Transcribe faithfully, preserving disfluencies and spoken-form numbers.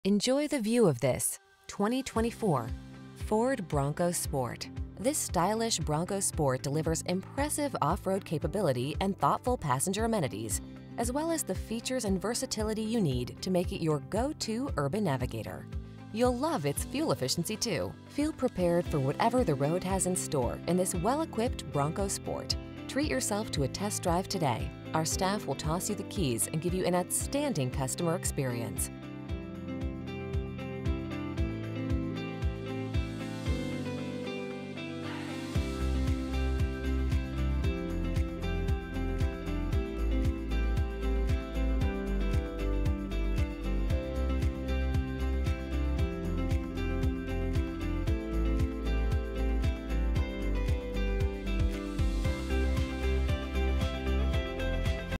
Enjoy the view of this twenty twenty-four Ford Bronco Sport. This stylish Bronco Sport delivers impressive off-road capability and thoughtful passenger amenities, as well as the features and versatility you need to make it your go-to urban navigator. You'll love its fuel efficiency too. Feel prepared for whatever the road has in store in this well-equipped Bronco Sport. Treat yourself to a test drive today. Our staff will toss you the keys and give you an outstanding customer experience.